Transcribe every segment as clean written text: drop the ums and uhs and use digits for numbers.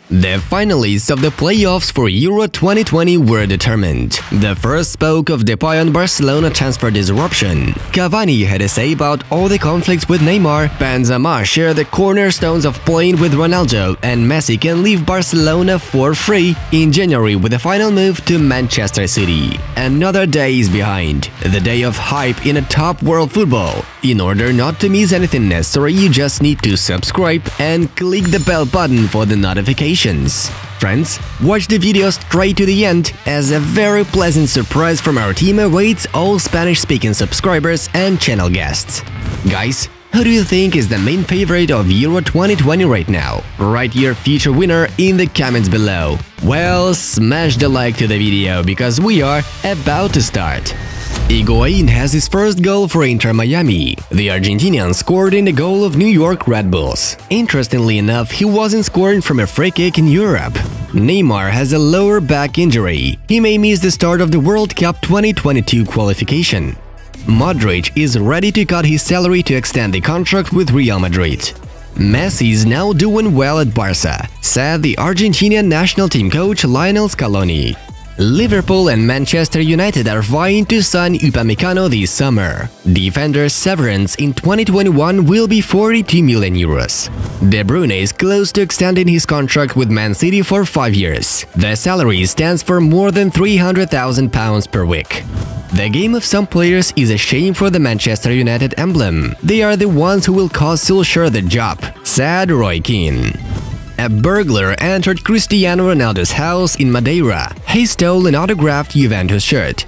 The finalists of the playoffs for Euro 2020 were determined. The first spoke of Depay on Barcelona transfer disruption. Cavani had a say about all the conflicts with Neymar. Benzema shared the cornerstones of playing with Ronaldo, and Messi can leave Barcelona for free in January with a final move to Manchester City. Another day is behind, the day of hype in a top world football. In order not to miss anything necessary, you just need to subscribe and click the bell button for the notifications. Friends, watch the video straight to the end, as a very pleasant surprise from our team awaits all Spanish-speaking subscribers and channel guests. Guys, who do you think is the main favorite of Euro 2020 right now? Write your future winner in the comments below. Well, smash the like to the video, because we are about to start. Higuaín has his first goal for Inter Miami. The Argentinian scored in the goal of New York Red Bulls. Interestingly enough, he wasn't scoring from a free kick in Europe. Neymar has a lower back injury. He may miss the start of the World Cup 2022 qualification. Modric is ready to cut his salary to extend the contract with Real Madrid. Messi is now doing well at Barca, said the Argentinian national team coach Lionel Scaloni. Liverpool and Manchester United are vying to sign Upamecano this summer. Defender's severance in 2021 will be 42 million euros. De Bruyne is close to extending his contract with Man City for 5 years. The salary stands for more than £300,000 per week. The game of some players is a shame for the Manchester United emblem. They are the ones who will cost Solskjaer the job, said Roy Keane. A burglar entered Cristiano Ronaldo's house in Madeira. He stole an autographed Juventus shirt.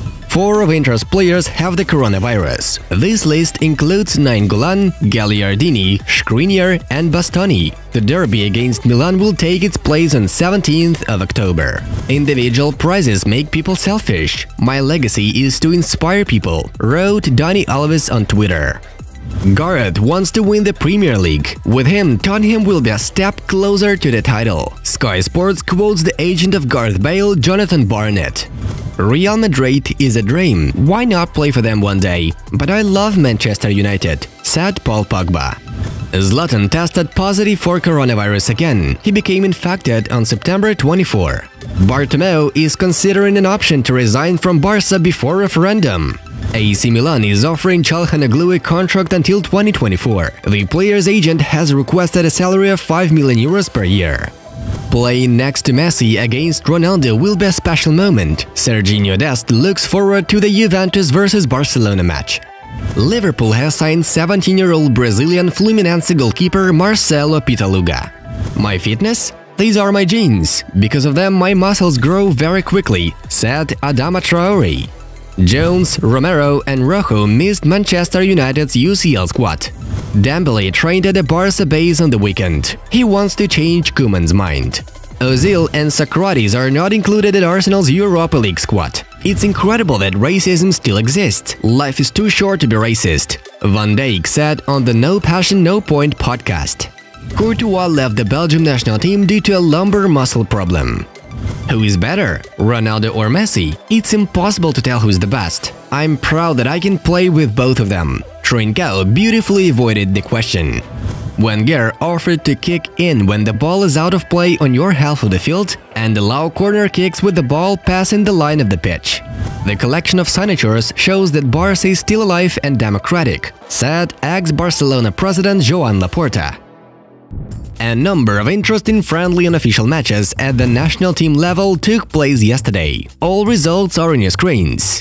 4 of Inter's players have the coronavirus. This list includes Nainggolan, Gagliardini, Skriniar and Bastoni. The derby against Milan will take its place on 17th of October. Individual prizes make people selfish. My legacy is to inspire people, wrote Dani Alves on Twitter. Gareth wants to win the Premier League. With him, Tottenham will be a step closer to the title. Sky Sports quotes the agent of Gareth Bale, Jonathan Barnett. Real Madrid is a dream. Why not play for them one day? But I love Manchester United, said Paul Pogba. Zlatan tested positive for coronavirus again. He became infected on September 24. Bartomeu is considering an option to resign from Barca before referendum. AC Milan is offering Çalhanoğlu a contract until 2024. The player's agent has requested a salary of 5 million euros per year. Playing next to Messi against Ronaldo will be a special moment. Serginho Dest looks forward to the Juventus vs Barcelona match. Liverpool has signed 17-year-old Brazilian Fluminense goalkeeper Marcelo Pitaluga. My fitness? These are my genes. Because of them, my muscles grow very quickly, said Adama Traore. Jones, Romero and Rojo missed Manchester United's UCL squad. Dembele trained at the Barca base on the weekend. He wants to change Koeman's mind. Ozil and Socrates are not included at Arsenal's Europa League squad. It's incredible that racism still exists. Life is too short to be racist, Van Dijk said on the No Passion No Point podcast. Courtois left the Belgium national team due to a lumbar muscle problem. Who is better, Ronaldo or Messi? It's impossible to tell who's the best. I'm proud that I can play with both of them. Trincao beautifully avoided the question. Wenger offered to kick in when the ball is out of play on your half of the field and allow corner kicks with the ball passing the line of the pitch. The collection of signatures shows that Barca is still alive and democratic, said ex-Barcelona president Joan Laporta. A number of interesting friendly and official matches at the national team level took place yesterday. All results are on your screens.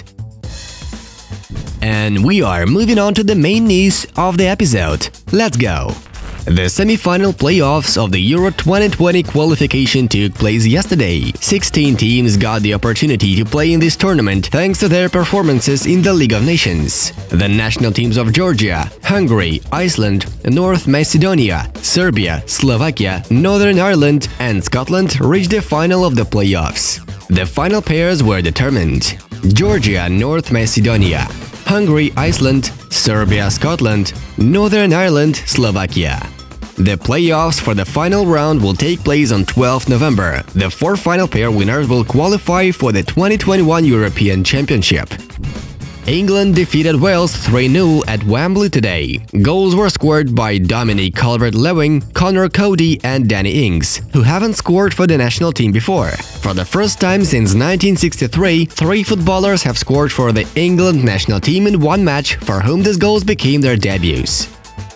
And we are moving on to the main news of the episode. Let's go! The semi-final playoffs of the Euro 2020 qualification took place yesterday. 16 teams got the opportunity to play in this tournament thanks to their performances in the League of Nations. The national teams of Georgia, Hungary, Iceland, North Macedonia, Serbia, Slovakia, Northern Ireland and Scotland reached the final of the playoffs. The final pairs were determined: Georgia, North Macedonia, Hungary, Iceland, Serbia, Scotland, Northern Ireland, Slovakia. The playoffs for the final round will take place on 12 November. The 4 final pair winners will qualify for the 2021 European Championship. England defeated Wales 3-0 at Wembley today. Goals were scored by Dominic Calvert-Lewin, Connor Cody and Danny Ings, who haven't scored for the national team before. For the first time since 1963, 3 footballers have scored for the England national team in one match, for whom these goals became their debuts.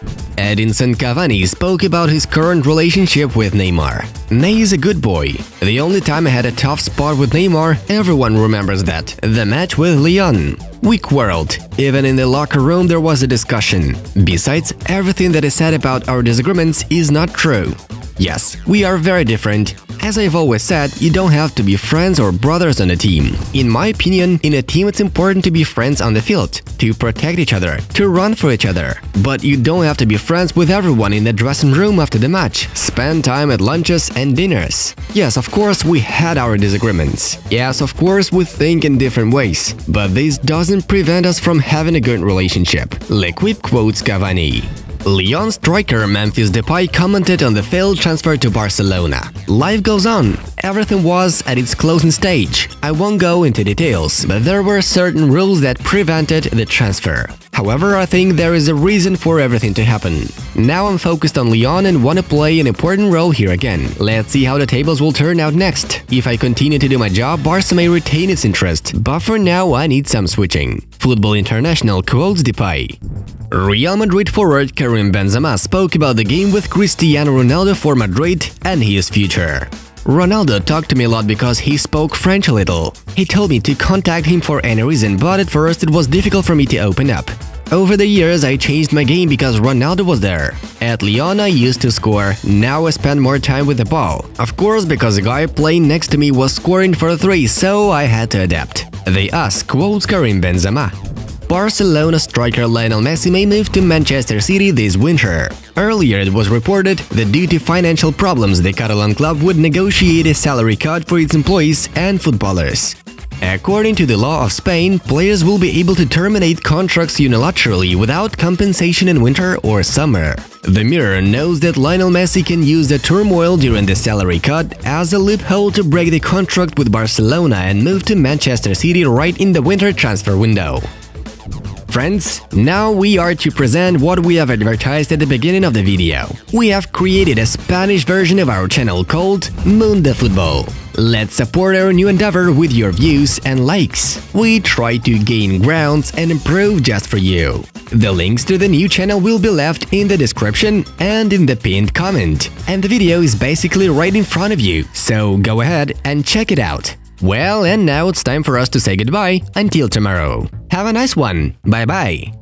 Edinson Cavani spoke about his current relationship with Neymar. Ney is a good boy. The only time I had a tough spot with Neymar, everyone remembers that, the match with Lyon. We quarreled. Even in the locker room there was a discussion. Besides, everything that is said about our disagreements is not true. Yes, we are very different. As I've always said, you don't have to be friends or brothers on a team. In my opinion, in a team it's important to be friends on the field, to protect each other, to run for each other. But you don't have to be friends with everyone in the dressing room after the match, spend time at lunches and dinners. Yes, of course, we had our disagreements. Yes, of course, we think in different ways. But this doesn't prevent us from having a good relationship. L'Equipe quotes Cavani. Lyon striker Memphis Depay commented on the failed transfer to Barcelona. Life goes on. Everything was at its closing stage. I won't go into details, but there were certain rules that prevented the transfer. However, I think there is a reason for everything to happen. Now I'm focused on Lyon and want to play an important role here again. Let's see how the tables will turn out next. If I continue to do my job, Barca may retain its interest, but for now I need some switching. Football International quotes Depay. Real Madrid forward Karim Benzema spoke about the game with Cristiano Ronaldo for Madrid and his future. Ronaldo talked to me a lot because he spoke French a little. He told me to contact him for any reason, but at first it was difficult for me to open up. Over the years, I changed my game because Ronaldo was there. At Lyon, I used to score, now I spend more time with the ball. Of course, because the guy playing next to me was scoring for 3, so I had to adapt. The Us quotes Karim Benzema. Barcelona striker Lionel Messi may move to Manchester City this winter. Earlier it was reported that due to financial problems the Catalan club would negotiate a salary cut for its employees and footballers. According to the law of Spain, players will be able to terminate contracts unilaterally without compensation in winter or summer. The Mirror knows that Lionel Messi can use the turmoil during the salary cut as a loophole to break the contract with Barcelona and move to Manchester City right in the winter transfer window. Friends, now we are to present what we have advertised at the beginning of the video. We have created a Spanish version of our channel called Mundo Football. Let's support our new endeavor with your views and likes. We try to gain grounds and improve just for you. The links to the new channel will be left in the description and in the pinned comment. And the video is basically right in front of you, so go ahead and check it out. Well, and now it's time for us to say goodbye until tomorrow. Have a nice one. Bye-bye.